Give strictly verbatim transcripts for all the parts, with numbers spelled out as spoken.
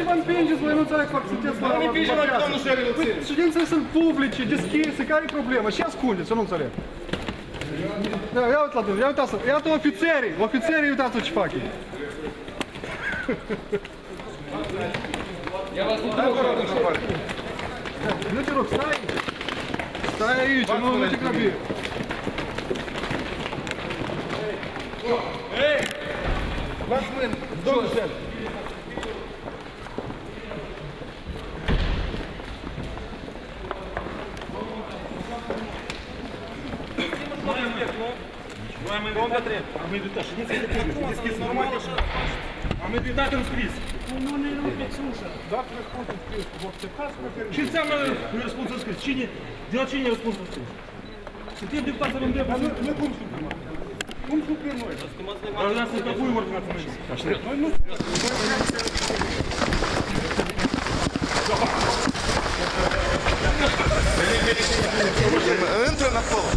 vă împingeți, voi nu înțeleg că sunteți la... Nu ne împingem la domnul Șeril. Ședințele sunt publice, deschise, care e problema? Și ascundeți, eu nu înțeleg. Da, ia uite la dumneavoastră, ia uitați, iată ofițerii, ofițerii, uitați ce fac ei. Я вас не трогаю, товарищ. Nu te rog, stai aici. Stai aici, nu, nu te grăbi. Эй! Ваш мэн, домнul Șeril. Сколько треба? А ми від теж, ні, це не треба. Дискіс нормально. А ми від дати розпріз. Ну не робить суша. Дати розпустим списку, бо це казка. Чи це ми розпункт розпріз? Чи ні? Діло чи ні розпункт розпріз? Чи ти депутат за РНД? Ми кумшу приймаємо. Кумшу приймаємо. А у нас не такую організацію. Enter на пол.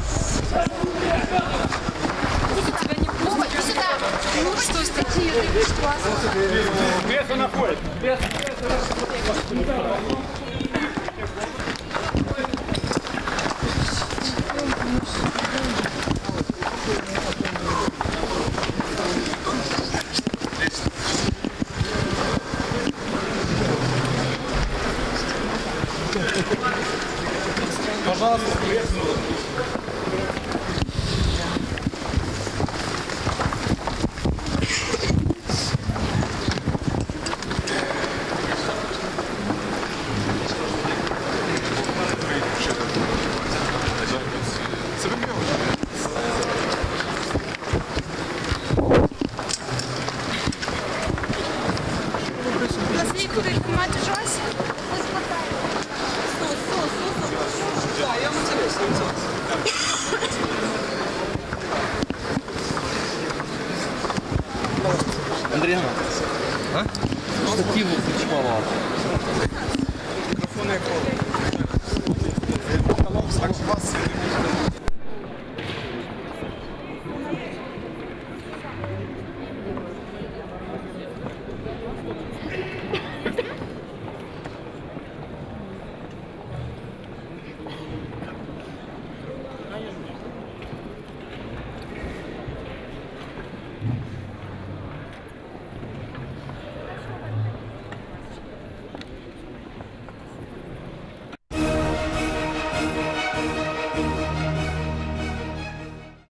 Тебя не пустят. Иди сюда. Ну что ж такие, ты что? Беса находит. Беса. Пожалуйста. Наследник, ты понимаешь, ужас?